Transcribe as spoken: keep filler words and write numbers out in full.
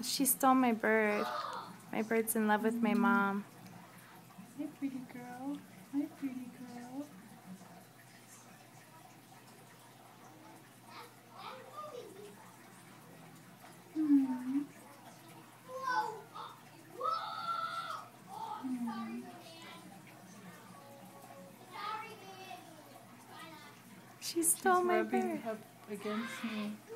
She stole my bird. My bird's in love with my mom. Hi, pretty girl. Hi, pretty girl. Hmm. Hmm. She She's stole my rubbing bird. up against me.